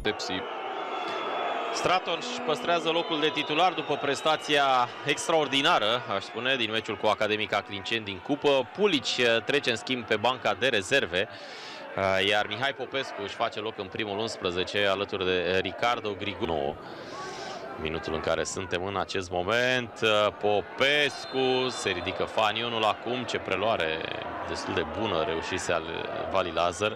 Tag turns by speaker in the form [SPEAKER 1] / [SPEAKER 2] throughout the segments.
[SPEAKER 1] pedepsi.
[SPEAKER 2] Straton își păstrează locul de titular după prestația extraordinară, aș spune, din meciul cu Academica Clinceni din cupă. Pulici trece în schimb pe banca de rezerve, iar Mihai Popescu își face loc în primul 11 alături de Ricardo Grigou. Minutul în care suntem în acest moment. Popescu se ridică fanionul acum, ce preluare destul de bună reușise al Vali Lazar.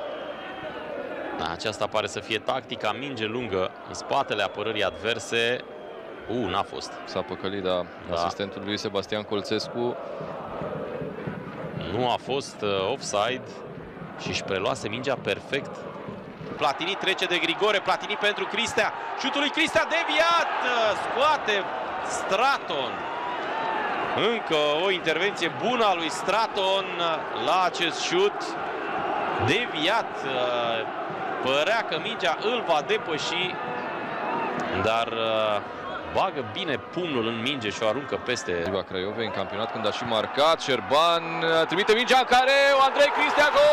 [SPEAKER 2] Aceasta pare să fie tactica, minge lungă în spatele apărării adverse. N-a fost.
[SPEAKER 1] S-a păcălit, da. Asistentul lui Sebastian Colțescu.
[SPEAKER 2] Nu a fost offside și își preluase mingea perfect. Platini trece de Grigore, Platini pentru Cristea. Șutul lui Cristea deviat, scoate Straton. Încă o intervenție bună a lui Straton la acest șut. Deviat, părea că mingea îl va depăși, dar bagă bine pumnul în minge și o aruncă peste.
[SPEAKER 1] Craiovei în campionat când a și marcat. Șerban trimite mingea în care Andrei Cristea, gol!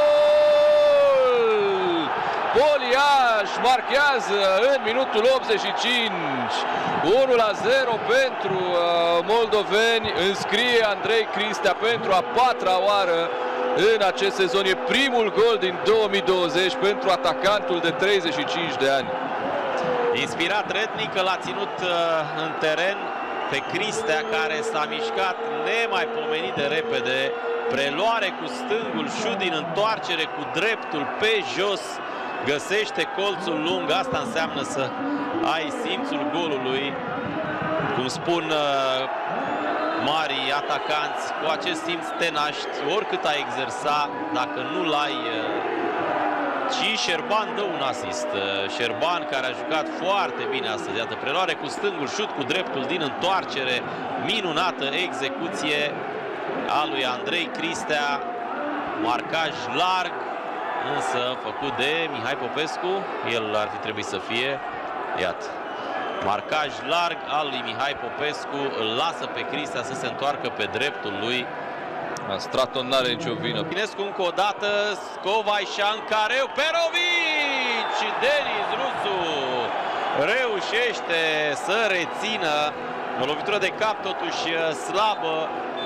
[SPEAKER 1] Poliaș marchează în minutul 85. 1-0 pentru moldoveni. Înscrie Andrei Cristea pentru a 4-a oară în acest sezon. E primul gol din 2020 pentru atacantul de 35 de ani.
[SPEAKER 2] Inspirat rednic, l-a ținut în teren pe Cristea, care s-a mișcat nemaipomenit de repede. Preluare cu stângul, șut din întoarcere cu dreptul pe jos. Găsește colțul lung, asta înseamnă să ai simțul golului. Cum spun marii atacanți, cu acest simț te naști, oricât ai exersa, dacă nu-l ai. Și Șerban dă un asist. Șerban, care a jucat foarte bine astăzi. Iată, preluare cu stângul, șut cu dreptul din întoarcere. Minunată execuție a lui Andrei Cristea. Marcaj larg, însă făcut de Mihai Popescu. El ar fi trebuit să fie. Iată, marcaj larg al lui Mihai Popescu. Îl lasă pe Cristea să se întoarcă pe dreptul lui.
[SPEAKER 1] Straton n-are nicio vină.
[SPEAKER 2] Binescu încă o dată, Scovai și Ancareu, Perovici! Denis Rusu reușește să rețină o lovitură de cap totuși slabă.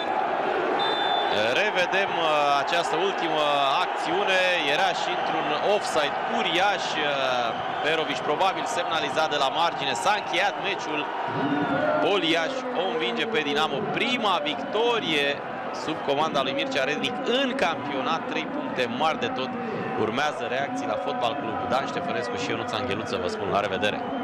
[SPEAKER 2] Revedem această ultimă acțiune, era și într-un offside uriaș. Perovici probabil semnalizat de la margine. S-a încheiat meciul. Poliaș o învinge pe Dinamo. Prima victorie sub comanda lui Mircea Rednic în campionat, 3 puncte mari de tot. Urmează reacții la Fotbal Club Dan Ștefănescu și Ionuț Angheluță. Vă spun la revedere!